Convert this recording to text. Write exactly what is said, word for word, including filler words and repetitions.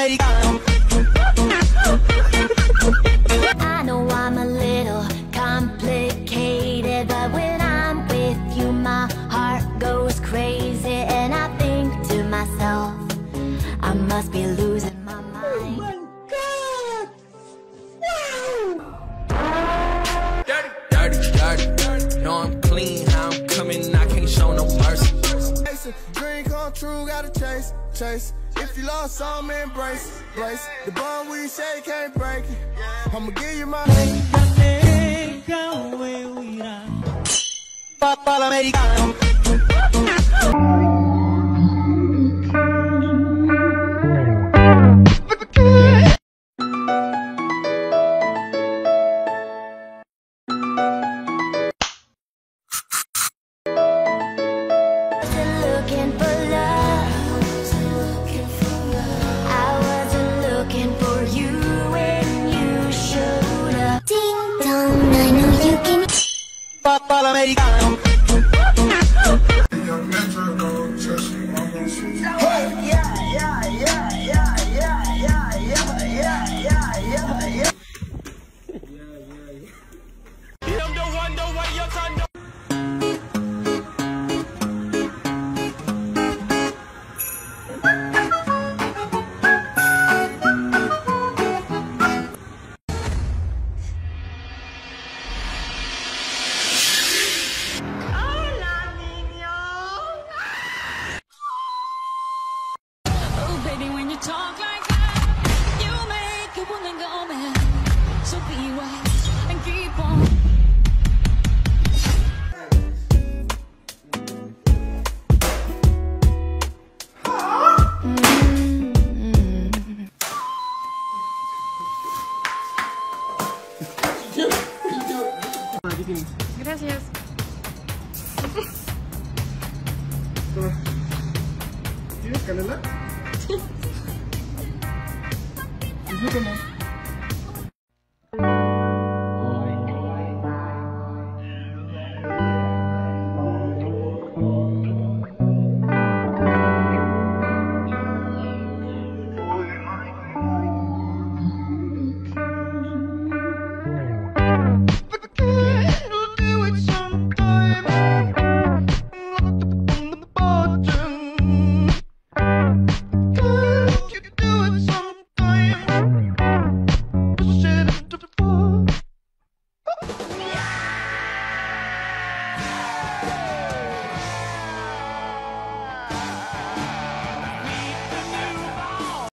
americano. I know I'm a little complicated, but when I'm with you my heart goes crazy, and I think to myself, I must be losing my mind. Oh my God! Wow! Dirty, dirty, dirty. Know I'm clean, how I'm coming, I can't show no mercy. Dream come true, gotta chase, chase. If you lost some, embrace, embrace. The bond we shake can't break it. I'ma give you my Papa l'americano. Looking for love, I wasn't looking for you when you showed up. Ding dong, I know you can. Papa l'americano. Baby, when you talk like that, you make a woman go mad. So be wise and keep on. Gracias. ¿Tienes canela? Disfrútame.